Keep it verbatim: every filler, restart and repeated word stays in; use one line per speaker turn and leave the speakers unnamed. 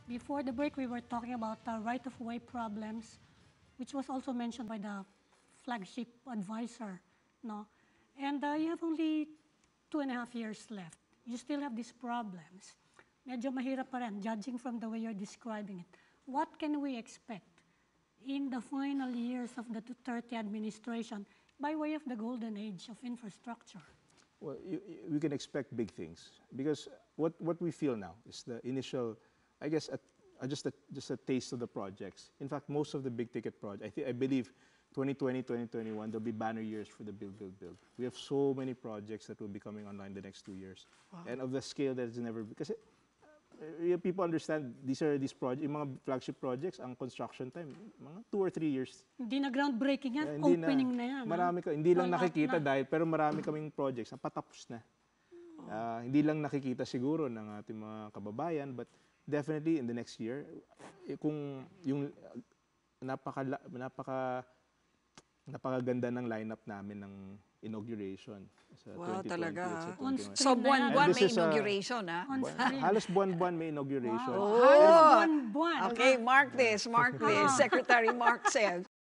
Before the break, we were talking about uh, right-of-way problems, which was also mentioned by the flagship advisor, no? And uh, you have only two and a half years left. You still have these problems. Medyo mahirap pa rin, judging from the way you're describing it. What can we expect in the final years of the Duterte administration by way of the golden age of infrastructure?
Well, you, you, we can expect big things because what, what we feel now is the initial, I guess, a, a, just, a, just a taste of the projects. In fact, most of the big ticket projects, I, th I believe twenty twenty, twenty twenty-one, there'll be banner years for the build, build, build. We have so many projects that will be coming online the next two years. Wow. And of the scale that has never, because it, uh, people understand these are these projects, yung mga flagship projects, ang construction time, mga two or three years.
Hindi na groundbreaking yan,
Uh, hindi
opening
na,
na yan.
marami ka, hindi lang
Roll out
nakikita
na.
dahil, pero marami kaming projects na patapos na. Uh, hindi lang nakikita siguro ng ating mga kababayan, but definitely in the next year, eh, kung yung uh, napaka, napaka, napakaganda ng lineup namin ng inauguration. Sa
Wow,
twenty twenty
talaga.
at sa
On
twenty twenty-one.
So, buwan-buwan
And this
may
is a-
inauguration, ha?
On
Buwan-
screen.
Halos buwan-buwan may inauguration.
Wow.
Oh.
Halos buwan-buwan.
Okay, mark this, mark this. Secretary Mark said.